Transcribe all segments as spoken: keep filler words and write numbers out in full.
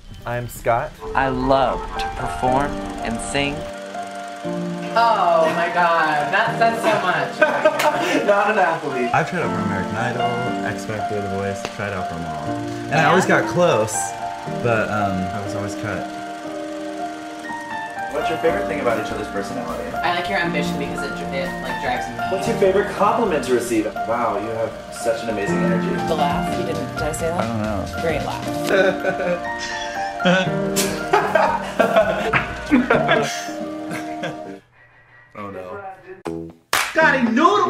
I'm Scott. I love to perform and sing. Oh my god, that says so much. Not an athlete. I've tried out for American Idol, X Factor, The Voice, tried out for them all. And I always got close, but um, I was always cut. What's your favorite thing about each other's personality? I like your ambition because it, it like drives me. What's your favorite compliment to receive? Wow, you have such an amazing energy. The laugh, you didn't, did I say that? I don't know. Great laugh. Oh no. Scotty Noodle!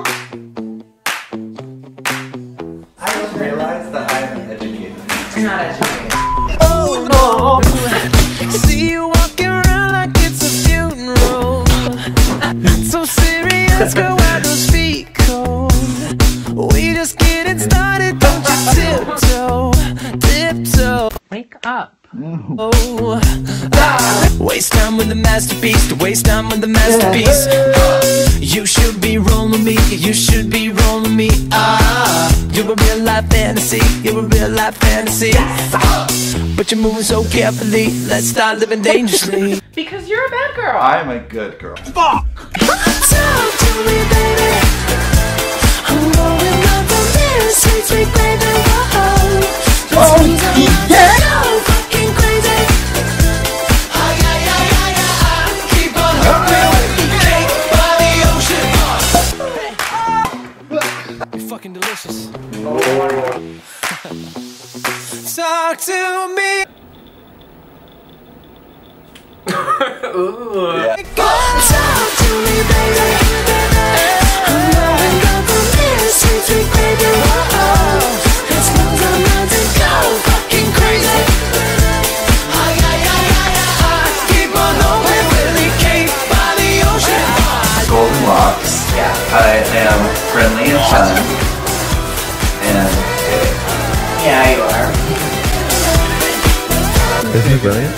I just realized that I'm educated. You're not educated. Oh no! See you walking around like it's a funeral. So serious, girl, why those feet cold? We just getting started, don't you tiptoe, tiptoe. Wake up. Oh, ah. Waste time with the masterpiece, to waste time with the masterpiece. You should be rolling me, you should be rolling me. Ah, you're a real life fantasy, you're a real life fantasy. But you're moving so carefully, let's start living dangerously. Because you're a bad girl. I'm a good girl. Fuck! Talk to me, baby. I'm going up from this, sweet, sweet baby. Whoa. Oh, yeah. Fucking delicious. Oh. Talk to me. Ooh. Yeah. Talk to me, baby. I'm going up from this, sweet, sweet baby. Whoa. Let's move the mountains and go fucking crazy. Ay, ay, ay, ay, ay. Keep on hoping we'll be caved by the ocean. Golden locks. Yeah. I am friendly and fun. And Yeah, you are. isn't it brilliant?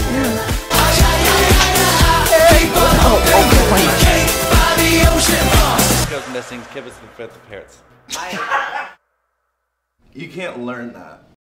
Goes missing, give us the fifth of parrots. You can't learn that.